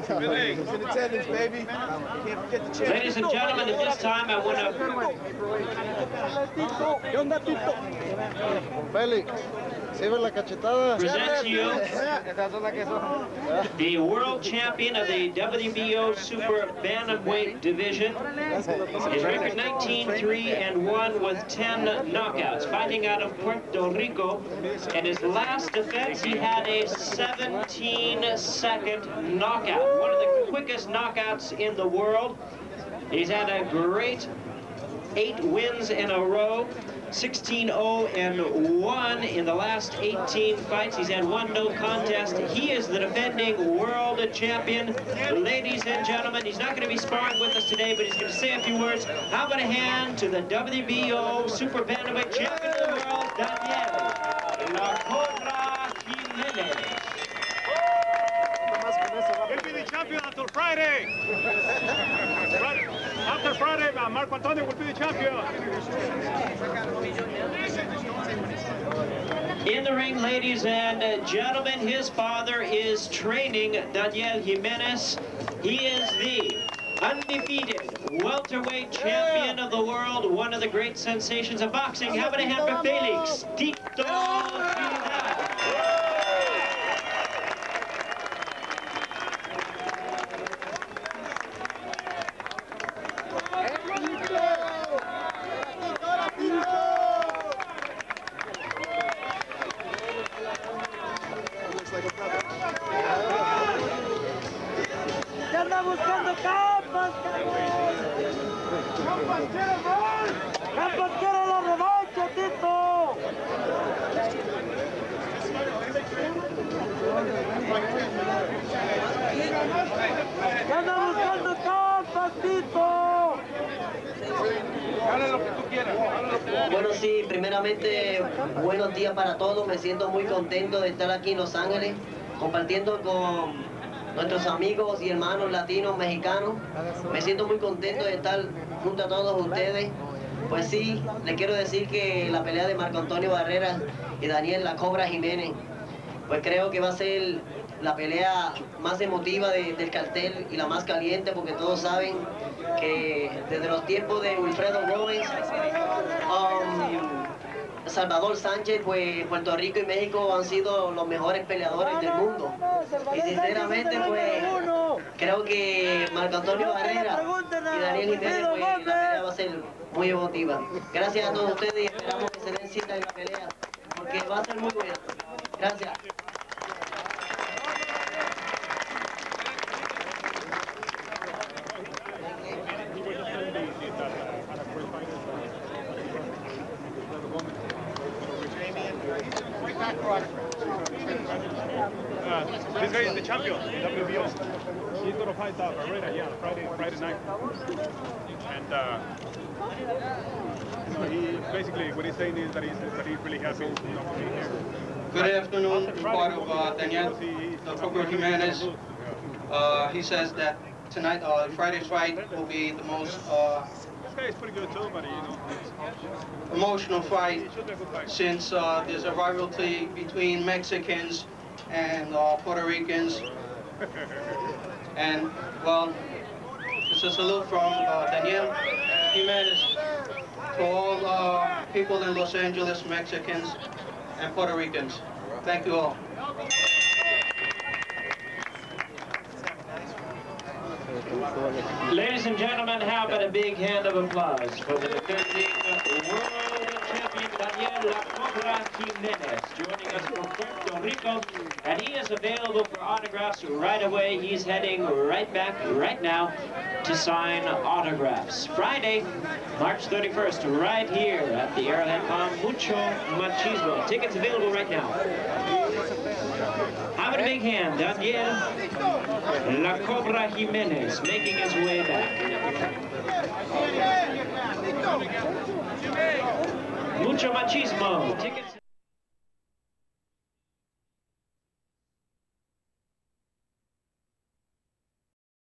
It's in attendance, baby. Can't forget the champ. Ladies and gentlemen, at this time I want to present to you the world champion of the WBO Super Bantamweight division. His record 19-3-1 with 10 knockouts. Fighting out of Puerto Rico. In his last defense, he had a 17-second knockout. One of the quickest knockouts in the world. He's had a great 8 wins in a row. 16-0-1 in the last 18 fights. He's had 1 no contest. He is the defending world champion. Ladies and gentlemen, he's not going to be sparring with us today, but he's going to say a few words. How about a hand to the WBO Super Bantamweight champion of the world, Daniel La Cobra Jimenez. He'll be the champion until Friday. After Friday, Marco Antonio will be the champion. In the ring, ladies and gentlemen, his father is training Daniel Jimenez. He is the undefeated welterweight champion of the world, one of the great sensations of boxing. How about a hand for Felix Tito Vidal? Bueno, sí, primeramente, buenos días para todos. Me siento muy contento de estar aquí en Los Ángeles, compartiendo con nuestros amigos y hermanos latinos, mexicanos. Me siento muy contento de estar junto a todos ustedes. Pues sí, les quiero decir que la pelea de Marco Antonio Barrera y Daniel La Cobra Jiménez, pues creo que va a ser la pelea más emotiva del cartel y la más caliente, porque todos saben que desde los tiempos de Wilfredo Gómez, Salvador Sánchez, pues Puerto Rico y México han sido los mejores peleadores del mundo. Y sinceramente, pues creo que Marco Antonio Barrera y Daniel Jiménez, pues la pelea va a ser muy emotiva. Gracias a todos ustedes y esperamos que se den cita en la pelea, porque va a ser muy buena. Gracias. This guy is the champion, WBO. He's going to fight Barrera, yeah, Friday night. And he basically, what he's saying is that he's really happy to be here. Good afternoon, part of Daniel La Cobra Jimenez. He says that tonight, Friday's fight will be the most this guy is pretty good too, buddy, you know. Emotional fight, since there's a rivalry between Mexicans and Puerto Ricans. And, well, it's a salute from Daniel Jimenez to all people in Los Angeles, Mexicans and Puerto Ricans. Thank you all. Ladies and gentlemen, how about a big hand of applause for the defending world champion Daniel La Cobra Jimenez, joining us from Puerto Rico, and he is available for autographs right away. He's heading right back right now to sign autographs. Friday, March 31st, right here at the Arrowhead Palm, Mucho Machismo. Tickets available right now. How about a big hand, Daniel La Cobra Jimenez, making his way back. Mucho Machismo. Tickets.